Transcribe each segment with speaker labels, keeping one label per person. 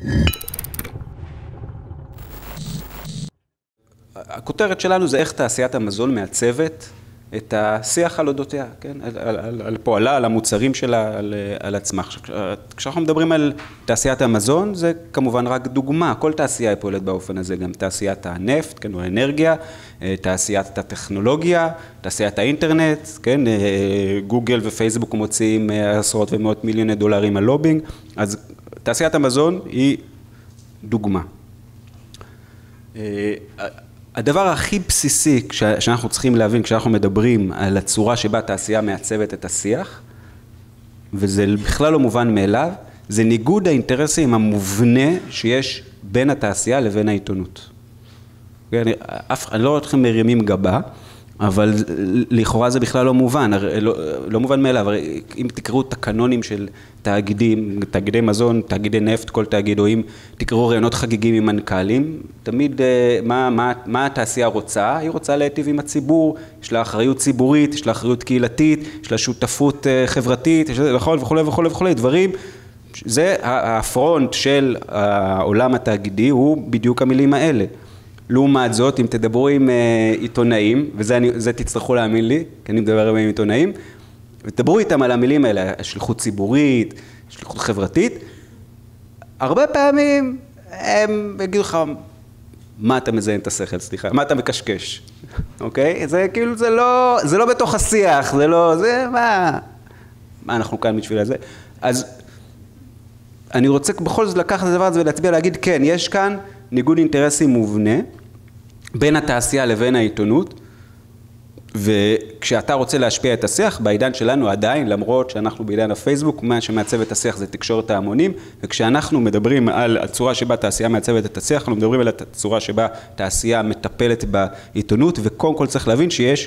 Speaker 1: הכותרת שלנו זה איך תעשיית המזון מעצבת את השיח על אודותיה, כן? על פועלה, על המוצרים שלה, על עצמה. כשאנחנו מדברים על תעשיית המזון, זה כמובן רק דוגמה. כל תעשייה היא פועלת באופן הזה, גם תעשיית הנפט, כן, או האנרגיה, תעשיית הטכנולוגיה, תעשיית האינטרנט, כן? גוגל ופייסבוק מוציאים עשרות ומאות מיליוני דולרים על לובינג, אז תעשיית המזון היא דוגמה. הדבר הכי בסיסי שאנחנו צריכים להבין כשאנחנו מדברים על הצורה שבה תעשייה מעצבת את השיח, וזה בכלל לא מובן מאליו, זה ניגוד האינטרסים המובנה שיש בין התעשייה לבין העיתונות. אני לא רואה אתכם מרימים גבה, אבל לכאורה זה בכלל לא מובן, לא מובן מאליו. אם תקראו תקנונים של תאגידים, תאגידי מזון, תאגידי נפט, כל תאגיד, או אם תקראו רעיונות חגיגים עם מנכ"לים, תמיד מה התעשייה רוצה? היא רוצה להיטיב עם הציבור, יש לה אחריות ציבורית, יש לה אחריות קהילתית, יש לה שותפות חברתית, וכו', דברים. זה הפרונט של העולם התאגידי, הוא בדיוק המילים האלה. לעומת זאת, אם תדברו עם עיתונאים, וזה תצטרכו להאמין לי, כי אני מדבר עם עיתונאים, ותדברו איתם על המילים האלה, שליחות ציבורית, שליחות חברתית, הרבה פעמים הם יגידו לך, מה אתה מזיין את השכל, סליחה, מה אתה מקשקש, אוקיי? זה כאילו, זה לא בתוך השיח, מה אנחנו כאן בשביל זה? אז אני רוצה בכל זאת לקחת את הדבר הזה ולהצביע, להגיד, כן, יש כאן ניגוד אינטרסים מובנה בין התעשייה לבין העיתונות, וכשאתה רוצה להשפיע את השיח, בעידן שלנו עדיין, למרות שאנחנו בעידן הפייסבוק, מה שמעצב את השיח זה תקשורת ההמונים, וכשאנחנו מדברים על הצורה שבה תעשייה מעצבת את השיח, אנחנו מדברים על הצורה שבה תעשייה מטפלת בעיתונות, וקודם כל צריך להבין שיש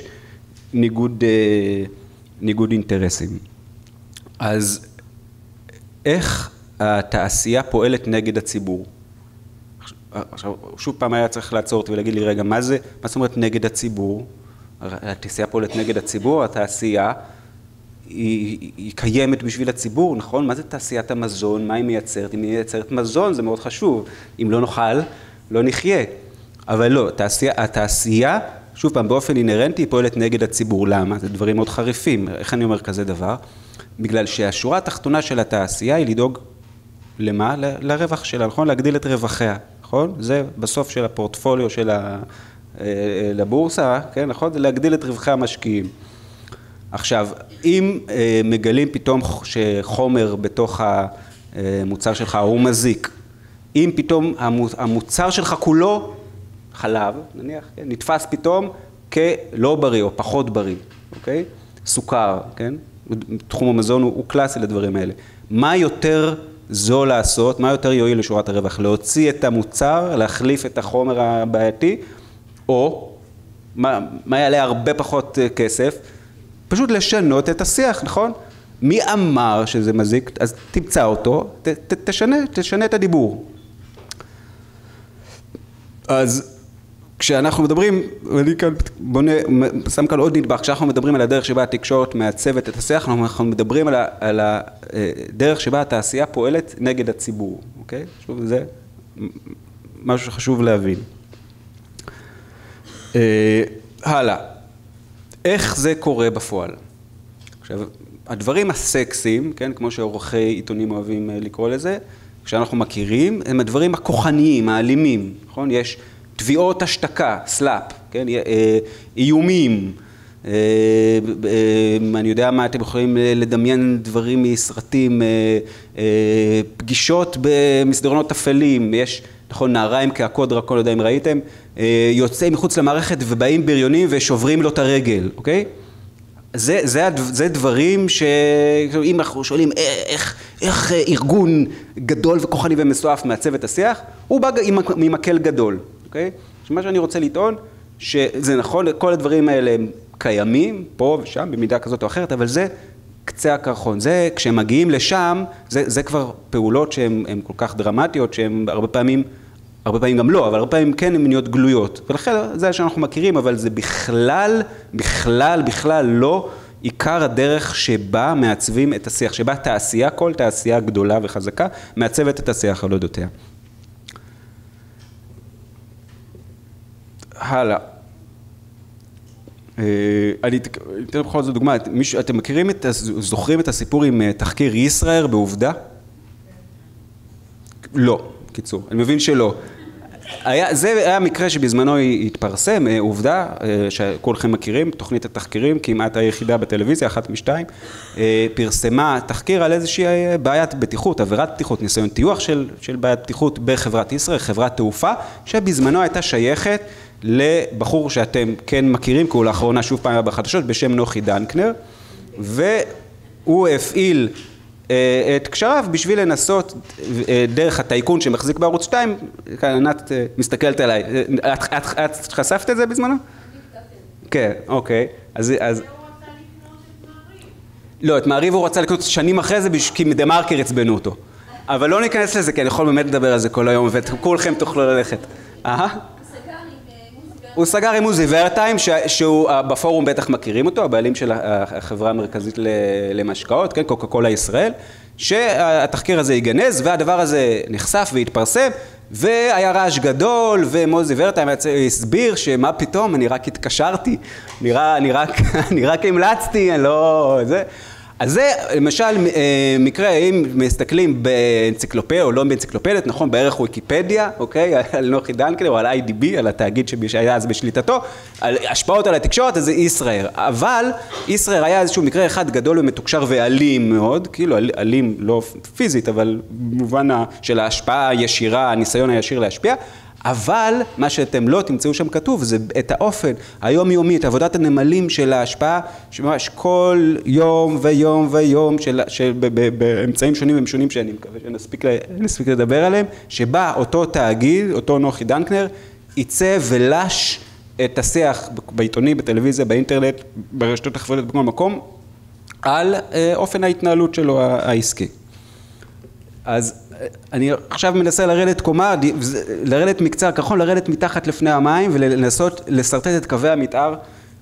Speaker 1: ניגוד אינטרסים. אז איך התעשייה פועלת נגד הציבור? עכשיו, שוב פעם היה צריך לעצור אותי ולהגיד לי, רגע, מה זאת אומרת נגד הציבור? התעשייה פועלת נגד הציבור, התעשייה היא קיימת בשביל הציבור, נכון? מה זה תעשיית המזון? מה היא מייצרת? אם היא מייצרת מזון, זה מאוד חשוב. אם לא נאכל, לא נחיה. אבל לא, התעשייה, שוב פעם, באופן אינרנטי, היא פועלת נגד הציבור. למה? זה דברים מאוד חריפים. איך אני אומר כזה דבר? בגלל שהשורה התחתונה של התעשייה היא לדאוג למה? לרווח שלה, נכון? להגדיל את רווחיה, נכון? זה בסוף של הפורטפוליו של לבורסה, כן, נכון? זה להגדיל את רווחי המשקיעים. עכשיו, אם מגלים פתאום שחומר בתוך המוצר שלך הוא מזיק, אם פתאום המוצר שלך כולו, חלב, נניח, כן, נתפס פתאום כלא בריא או פחות בריא, אוקיי? סוכר, כן? תחום המזון הוא קלאסי לדברים האלה. מה יותר זול לעשות, מה יותר יועיל לשורת הרווח? להוציא את המוצר, להחליף את החומר הבעייתי, או מה יעלה הרבה פחות כסף? פשוט לשנות את השיח, נכון? מי אמר שזה מזיק? אז תמצא אותו, תשנה את הדיבור. אז כשאנחנו מדברים, ואני כאן שם כאן עוד נדבך, כשאנחנו מדברים על הדרך שבה התקשורת מעצבת את השיח, אנחנו מדברים על הדרך שבה התעשייה פועלת נגד הציבור, אוקיי? שוב, זה משהו שחשוב להבין. הלאה, איך זה קורה בפועל? עכשיו, הדברים הסקסיים, כן, כמו שעורכי עיתונים אוהבים לקרוא לזה, כשאנחנו מכירים, הם הדברים הכוחניים, האלימים, נכון? יש תביעות השתקה, סלאפ, כן? איומים, אני יודע מה, אתם יכולים לדמיין דברים מסרטים, פגישות במסדרונות אפלים, יש, נכון, נעריים כעקוד דרקון, לא יודע אם ראיתם, יוצאים מחוץ למערכת ובאים בריונים ושוברים לו את הרגל, אוקיי? זה דברים שאם אנחנו שואלים איך ארגון גדול וכוחני ומסועף מעצב את השיח, הוא בא עם מקל גדול, אוקיי? מה שאני רוצה לטעון, שזה נכון, כל הדברים האלה הם קיימים פה ושם במידה כזאת או אחרת, אבל זה קצה הקרחון. זה, כשהם מגיעים לשם, זה כבר פעולות שהן כל כך דרמטיות, שהן הרבה פעמים גם לא, אבל הרבה פעמים כן הן מניות גלויות. ולכן זה שאנחנו מכירים, אבל זה בכלל לא עיקר הדרך שבה מעצבים את השיח, שבה תעשייה, כל תעשייה גדולה וחזקה, מעצבת את השיח על אודותיה. הלאה. אני אתן בכל זאת דוגמה, אתם מכירים זוכרים את הסיפור עם תחקיר ישראייר בעובדה? לא, קיצור, אני מבין שלא. זה היה מקרה שבזמנו התפרסם, עובדה, שכולכם מכירים, תוכנית התחקירים, כמעט היחידה בטלוויזיה, אחת משתיים, פרסמה תחקיר על איזושהי בעיית בטיחות, עבירת בטיחות, ניסיון טיוח של בעיית בטיחות בחברת ישראייר, חברת תעופה, שבזמנו הייתה שייכת לבחור שאתם כן מכירים, כי הוא לאחרונה שוב פעם היה בחדשות, בשם נוחי דנקנר, והוא הפעיל את קשריו בשביל לנסות דרך הטייקון שמחזיק בערוץ 2, ענת מסתכלת עליי, את חשפת את זה בזמנו? כן, אוקיי. אז לא, את מעריב הוא רצה לקנות שנים אחרי זה, כי דה מרקר הצבנו אותו. אבל לא ניכנס לזה, כי אני יכול באמת לדבר על זה כל היום, וכולכם תוכלו ללכת. הוא סגר עם עוזי ורטיים, שהוא בפורום בטח מכירים אותו, הבעלים של החברה המרכזית למשקאות, כן, קוקה קולה ישראל, שהתחקיר הזה ייגנז, והדבר הזה נחשף והתפרסם, והיה רעש גדול, ומוזי ורטיים הסביר שמה פתאום, אני רק התקשרתי, אני רק המלצתי, אני לא... אז זה למשל מקרה, אם מסתכלים באנציקלופדיה או לא באנציקלופדית, נכון, בערך ויקיפדיה, אוקיי, על נוחי דנקנר או על IDB, על התאגיד שהיה אז בשליטתו, על השפעות על התקשורת, אז זה ישראייר. אבל ישראייר היה איזשהו מקרה אחד גדול ומתוקשר ואלים מאוד, כאילו אלים לא פיזית, אבל במובן של ההשפעה הישירה, הניסיון הישיר להשפיע, אבל מה שאתם לא תמצאו שם כתוב זה את האופן היומיומית, עבודת הנמלים של ההשפעה, שממש כל יום ויום ויום באמצעים שונים ומשונים שאני מקווה שנספיק לדבר עליהם, שבה אותו תאגיד, אותו נוחי דנקנר, ייצא ולש את השיח בעיתוני, בטלוויזיה, באינטרנט, ברשתות החברתיות בכל מקום, על אופן ההתנהלות שלו העסקי. אז אני עכשיו מנסה לרדת קומה, לרדת מקצה הקרחון, לרדת מתחת לפני המים ולנסות לסרטט את קווי המתאר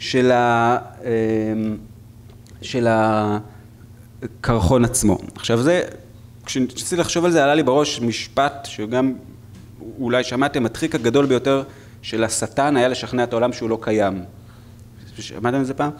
Speaker 1: של הקרחון עצמו. עכשיו זה, כשניסיתי לחשוב על זה, עלה לי בראש משפט שגם אולי שמעתם, הטריק הגדול ביותר של השטן היה לשכנע את העולם שהוא לא קיים. שמעתם את זה פעם?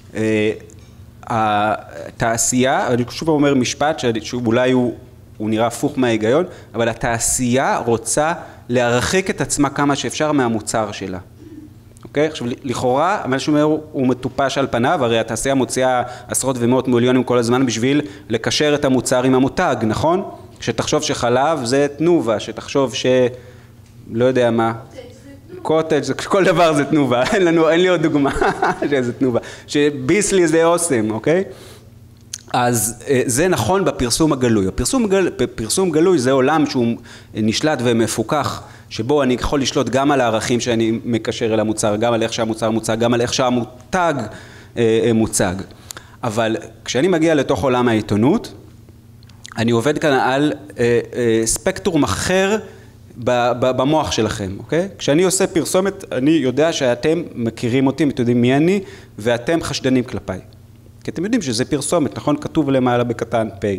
Speaker 1: התעשייה, אני שוב אומר משפט שאולי הוא נראה הפוך מההיגיון, אבל התעשייה רוצה להרחיק את עצמה כמה שאפשר מהמוצר שלה. אוקיי? עכשיו, לכאורה, מה שאומר, הוא מטופש על פניו, הרי התעשייה מוציאה עשרות ומאות מיליונים כל הזמן בשביל לקשר את המוצר עם המותג, נכון? שתחשוב שחלב זה תנובה, שתחשוב לא יודע מה, קוטג', כל דבר זה תנובה, אין לי עוד דוגמה שזה תנובה, שביסלי זה אוסם, אוקיי? אז זה נכון בפרסום הגלוי. פרסום גלוי זה עולם שהוא נשלט ומפוקח, שבו אני יכול לשלוט גם על הערכים שאני מקשר אל המוצר, גם על איך שהמוצר מוצג, גם על איך שהמותג מוצג. אבל כשאני מגיע לתוך עולם העיתונות, אני עובד כאן על ספקטרום אחר במוח שלכם, אוקיי? כשאני עושה פרסומת, אני יודע שאתם מכירים אותי, אתם יודעים מי אני, ואתם חשדנים כלפיי. כי אתם יודעים שזה פרסומת, נכון? כתוב למעלה בקטן פי,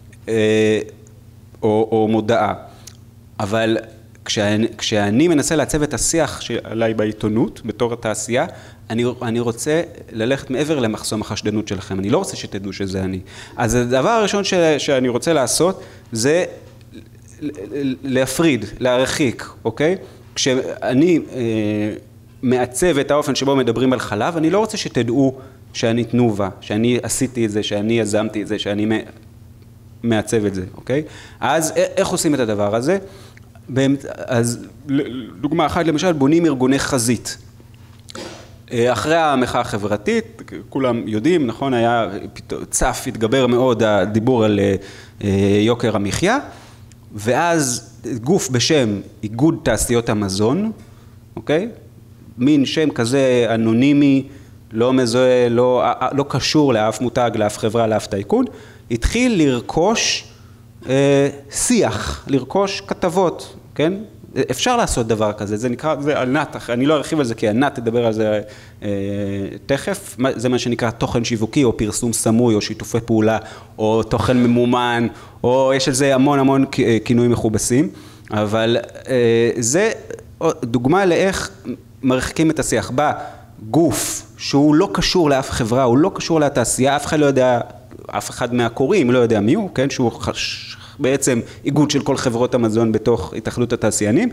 Speaker 1: או מודעה. אבל כשאני מנסה לעצב את השיח עליי בעיתונות, בתור התעשייה, אני רוצה ללכת מעבר למחסום החשדנות שלכם. אני לא רוצה שתדעו שזה אני. אז הדבר הראשון שאני רוצה לעשות, זה להפריד, להרחיק, אוקיי? כשאני מעצב את האופן שבו מדברים על חלב, אני לא רוצה שתדעו שאני תנובה, שאני עשיתי את זה, שאני יזמתי את זה, שאני מעצב את זה, אוקיי? אז איך עושים את הדבר הזה? אז דוגמה אחת, למשל, בונים ארגוני חזית. אחרי המחאה החברתית, כולם יודעים, נכון, היה צף, התגבר מאוד הדיבור על יוקר המחיה, ואז גוף בשם איגוד תעשיות המזון, אוקיי? מין שם כזה אנונימי, לא מזוהה, לא קשור לאף מותג, לאף חברה, לאף טייקון, התחיל לרכוש שיח, לרכוש כתבות, כן? אפשר לעשות דבר כזה, זה נקרא, זה ענת, אני לא ארחיב על זה כי ענת תדבר על זה תכף, זה מה שנקרא תוכן שיווקי או פרסום סמוי או שיתופי פעולה או תוכן ממומן, או יש על זה המון כינויים מכובסים, אבל זה דוגמה לאיך מרחיקים את השיח. בא גוף שהוא לא קשור לאף חברה, הוא לא קשור לתעשייה, אף אחד לא יודע, אף אחד מהקוראים לא יודע מי הוא, כן? שהוא בעצם איגוד של כל חברות המזון בתוך התאחדות התעשיינים,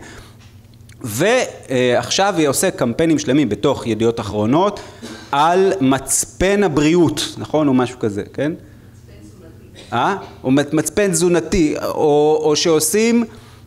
Speaker 1: ועכשיו היא עושה קמפיינים שלמים בתוך ידיעות אחרונות על מצפן הבריאות, נכון? או משהו כזה, כן? או מצפן תזונתי, או שעושים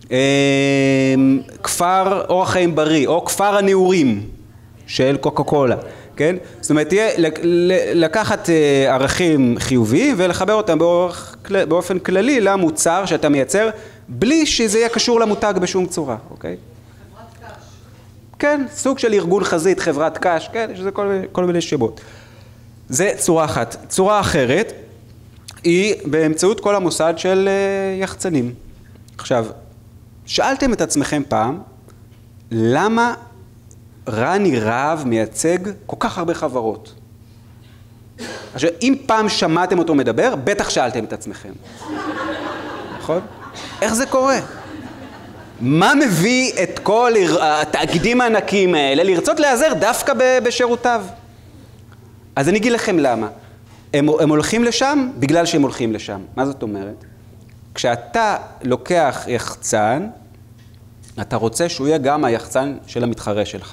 Speaker 1: כפר אורח חיים בריא, או כפר הנעורים של קוקה קולה, כן? זאת אומרת, לקחת ערכים חיוביים ולחבר אותם באופן כללי למוצר שאתה מייצר, בלי שזה יהיה קשור למותג בשום צורה, אוקיי? חברת קש. כן, סוג של ארגון חזית, חברת קש, כן, יש לזה כל מיני שמות. זה צורה אחת. צורה אחרת היא באמצעות כל המוסד של יחצנים. עכשיו, שאלתם את עצמכם פעם, למה רני רהב מייצג כל כך הרבה חברות? עכשיו, אם פעם שמעתם אותו מדבר, בטח שאלתם את עצמכם. נכון? איך זה קורה? מה מביא את כל התאגידים הענקיים האלה לרצות להיעזר דווקא בשירותיו? אז אני אגיד לכם למה. הם הולכים לשם בגלל שהם הולכים לשם. מה זאת אומרת? כשאתה לוקח יחצן, אתה רוצה שהוא יהיה גם היחצן של המתחרה שלך.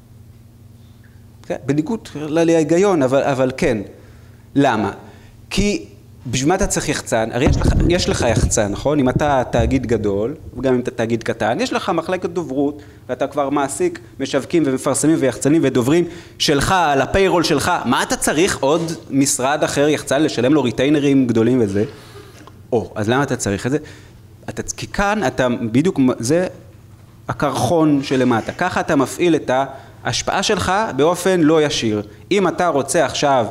Speaker 1: בניגוד להיגיון, אבל כן. למה? כי בשביל מה אתה צריך יחצן? הרי יש לך יחצן, נכון? אם אתה תאגיד גדול, וגם אם אתה תאגיד קטן, יש לך מחלקת דוברות, ואתה כבר מעסיק משווקים ומפרסמים ויחצנים ודוברים שלך, על הפיירול שלך. מה אתה צריך עוד משרד אחר יחצן לשלם לו ריטיינרים גדולים וזה? אז למה אתה צריך את זה? כי כאן אתה בדיוק, זה הקרחון שלמטה. ככה אתה מפעיל את ההשפעה שלך באופן לא ישיר. אם אתה רוצה עכשיו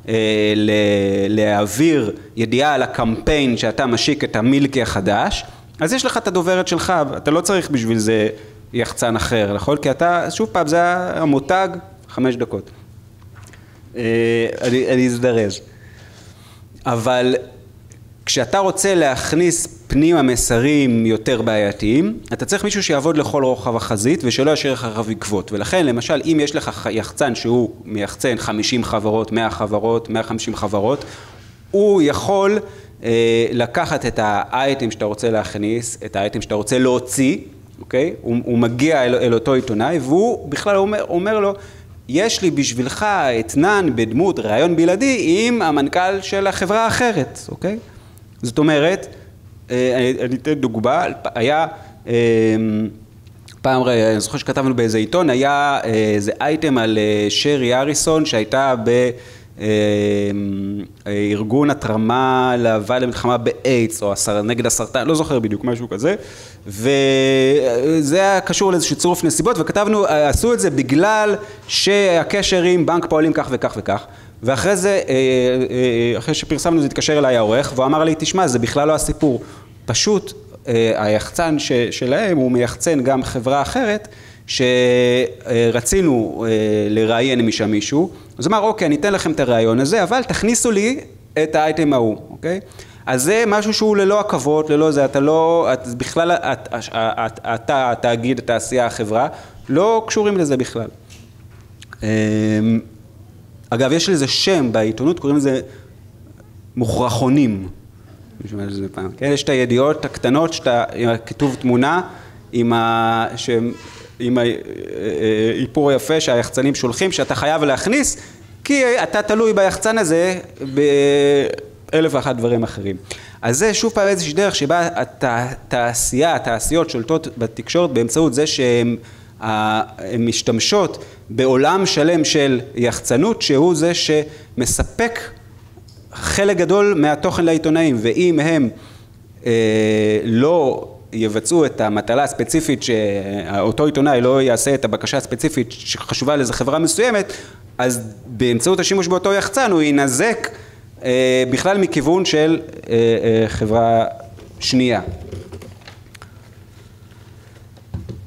Speaker 1: להעביר ידיעה על הקמפיין שאתה משיק את המילקי החדש, אז יש לך את הדוברת שלך, אתה לא צריך בשביל זה יחצן אחר, נכון? כי אתה, שוב פעם, זה המותג, 5 דקות. אני אזדרז. אבל כשאתה רוצה להכניס פנימה מסרים יותר בעייתיים, אתה צריך מישהו שיעבוד לכל רוחב החזית ושלא ישאיר אחריו עקבות. ולכן, למשל, אם יש לך יחצן שהוא מייחצן 50 חברות, 100 חברות, 150 חברות, הוא יכול לקחת את האייטם שאתה רוצה להכניס, את האייטם שאתה רוצה להוציא, אוקיי? הוא מגיע אל אותו עיתונאי, והוא בכלל אומר לו, יש לי בשבילך אתנן בדמות רעיון בלעדי עם המנכ"ל של החברה האחרת, אוקיי? זאת אומרת, אני אתן דוגמה, היה פעם, אני זוכר שכתבנו באיזה עיתון, היה איזה אייטם על שרי אריסון שהייתה בארגון התרמה להבאה למלחמה באיידס או נגד הסרטן, לא זוכר בדיוק משהו כזה, וזה היה קשור לאיזשהו צירוף נסיבות, וכתבנו, עשו את זה בגלל שהקשר עם בנק פועלים כך וכך וכך, ואחרי זה, אחרי שפרסמנו זה התקשר אליי העורך, והוא אמר לי, תשמע, זה בכלל לא הסיפור, פשוט היחצן שלהם הוא מייחצן גם חברה אחרת, שרצינו לראיין משם מישהו, אז אמר, אוקיי, אני אתן לכם את הרעיון הזה, אבל תכניסו לי את האייטם ההוא, אוקיי? אז זה משהו שהוא ללא עכבות, ללא זה, אתה לא, בכלל, אתה, התאגיד, התעשייה, החברה, לא קשורים לזה בכלל. אגב, יש לזה שם בעיתונות, קוראים לזה מוכרחונים. כן, יש את הידיעות הקטנות, שאתה, כתוב תמונה עם האיפור היפה שהיחצנים שולחים, שאתה חייב להכניס, כי אתה תלוי ביחצן הזה באלף ואחת דברים אחרים. אז זה שוב פעם איזושהי דרך שבה התעשיות שולטות בתקשורת באמצעות זה שהן משתמשות בעולם שלם של יחצנות, שהוא זה שמספק חלק גדול מהתוכן לעיתונאים, ואם הם לא יבצעו את המטלה הספציפית, שאותו עיתונאי לא יעשה את הבקשה הספציפית שחשובה לאיזו חברה מסוימת, אז באמצעות השימוש באותו יחצן הוא ינזק בכלל מכיוון של חברה שנייה.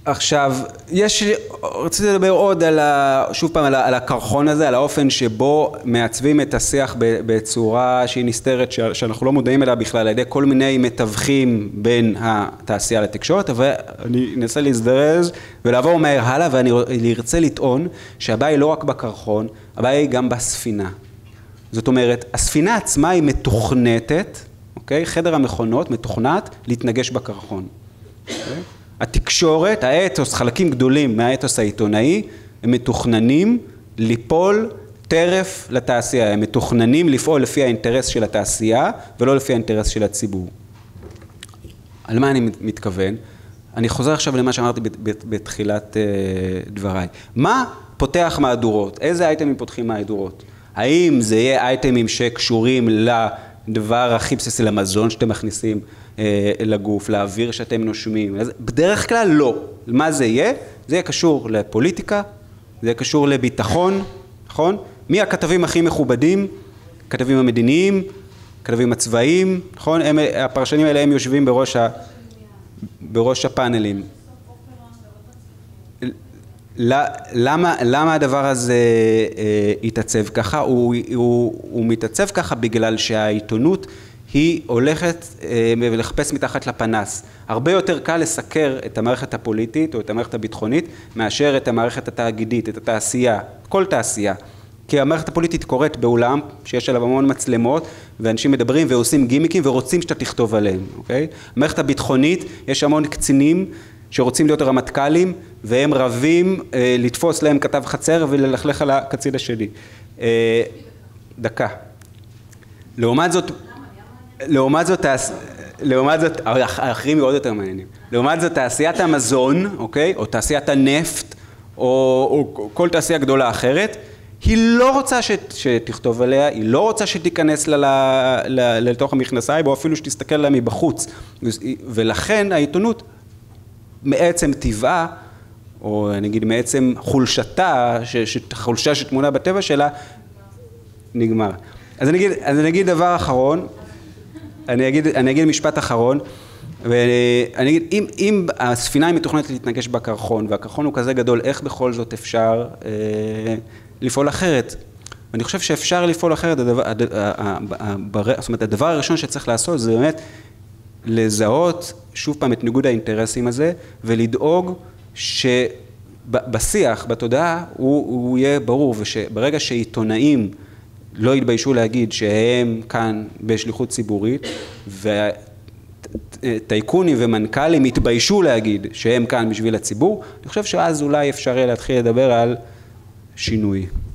Speaker 1: עכשיו, רציתי לדבר עוד שוב פעם על הקרחון הזה, על האופן שבו מעצבים את השיח בצורה שהיא נסתרת, שאנחנו לא מודעים אליה בכלל, על ידי כל מיני מתווכים בין התעשייה לתקשורת, אבל אני אנסה להזדרז ולעבור מהר הלאה, ואני ארצה לטעון שהבעיה היא לא רק בקרחון, הבעיה היא גם בספינה. זאת אומרת, הספינה עצמה היא מתוכנתת, אוקיי? חדר המכונות מתוכנת להתנגש בקרחון. אוקיי? התקשורת, האתוס, חלקים גדולים מהאתוס העיתונאי, הם מתוכננים ליפול טרף לתעשייה, הם מתוכננים לפעול לפי האינטרס של התעשייה ולא לפי האינטרס של הציבור. על מה אני מתכוון? אני חוזר עכשיו למה שאמרתי בתחילת דבריי. מה פותח מהדורות? איזה אייטמים פותחים מהדורות? האם זה יהיה אייטמים שקשורים לדבר הכי בסיסי, למזון שאתם מכניסים לגוף, לאוויר שאתם נושמים? בדרך כלל לא. מה זה יהיה? זה יהיה קשור לפוליטיקה, זה יהיה קשור לביטחון, נכון? מי הכתבים הכי מכובדים? הכתבים המדיניים, הכתבים הצבאיים, נכון? הפרשנים האלה הם יושבים בראש הפאנלים. למה הדבר הזה יתעצב ככה? הוא מתעצב ככה בגלל שהעיתונות היא הולכת ולחפש מתחת לפנס. הרבה יותר קל לסקר את המערכת הפוליטית או את המערכת הביטחונית מאשר את המערכת התאגידית, את התעשייה, כל תעשייה. כי המערכת הפוליטית קורית באולם שיש עליו המון מצלמות ואנשים מדברים ועושים גימיקים ורוצים שאתה תכתוב עליהם, אוקיי? המערכת הביטחונית יש המון קצינים שרוצים להיות רמטכ"לים והם רבים לתפוס להם כתב חצר וללכלך על הקצין השני. דקה. לעומת זאת, האחרים מאוד יותר מעניינים. לעומת זאת, תעשיית המזון, אוקיי? או תעשיית הנפט, או כל תעשייה גדולה אחרת, היא לא רוצה שתכתוב עליה, היא לא רוצה שתיכנס לתוך המכנסיים, או אפילו שתסתכל עליה מבחוץ. ולכן העיתונות, מעצם טבעה, או נגיד מעצם חולשתה, חולשה שתמונה בטבע שלה, נגמר. אז אני אגיד דבר אחרון, אני אגיד משפט אחרון, ואני אגיד, אם הספינה היא מתוכננת להתנגש בקרחון, והקרחון הוא כזה גדול, איך בכל זאת אפשר לפעול אחרת? ואני חושב שאפשר לפעול אחרת, זאת אומרת, הדבר הראשון שצריך לעשות זה באמת לזהות שוב פעם את ניגוד האינטרסים הזה, ולדאוג שבשיח, בתודעה, הוא יהיה ברור, וברגע שעיתונאים לא יתביישו להגיד שהם כאן בשליחות ציבורית, וטייקונים ומנכ"לים יתביישו להגיד שהם כאן בשביל הציבור, אני חושב שאז אולי אפשר להתחיל לדבר על שינוי.